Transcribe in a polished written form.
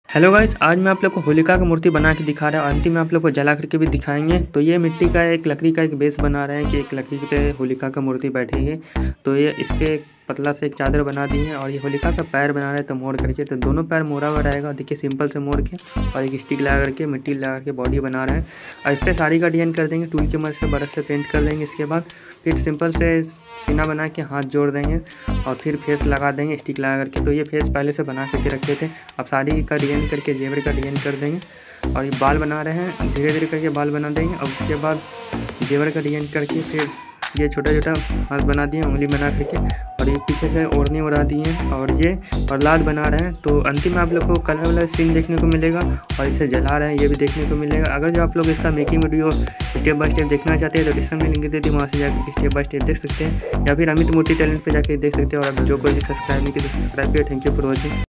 Hello guys, आज मैं आप लोग को होलिका की मूर्ति बना के दिखा रहा हूँ। अंतिम में आप लोग को जला करके भी दिखाएंगे। तो ये मिट्टी का एक लकड़ी का एक बेस बना रहे हैं कि एक लकड़ी पे होलिका का मूर्ति बैठेगी। तो ये इस पे पतला से एक चादर बना दी है और ये होलिका का पैर बना रहे हैं तो मोड़ करके। तो दोनों पैर मोड़ा हुआ रहेगा, देखिए सिंपल से मोड़ के, और एक स्टिक लगा करके मिट्टी लगा करके बॉडी बना रहे हैं। और इस पर साड़ी का डिजाइन कर देंगे, टूल की मदद से ब्रश से पेंट कर देंगे। इसके बाद फिर सिंपल से सीना बना के हाथ जोड़ देंगे और फिर फेस लगा देंगे स्टिक लगा करके। तो ये फेस पहले से बना करके रखे थे, अब साड़ी का डिजाइन करके जेवर का डिजाइन कर देंगे। और ये बाल बना रहे हैं, धीरे धीरे करके बाल बना देंगे। और उसके बाद जेवर का डिजाइन करके फिर ये छोटा छोटा हाथ बना दिए, उंगली बना करके, और ये पीछे से ओढ़नी उड़ा दी है और ये और लाल बना रहे हैं। तो अंतिम में आप लोग को कलर वाला सीन देखने को मिलेगा और इसे जला रहे हैं ये भी देखने को मिलेगा। अगर जो आप लोग इसका making video step by step देखना चाहते हैं तो डिस्क्रिप्शन में लिंक दे दी, वहाँ से जाकर स्टेप बाय स्टेप देख सकते हैं, या फिर अमित मूर्ति टैलेंट पे जाकर देख सकते हैं। और जो कोई सब्सक्राइब नहीं किया तो सब्सक्राइब किया। Thank you for watching.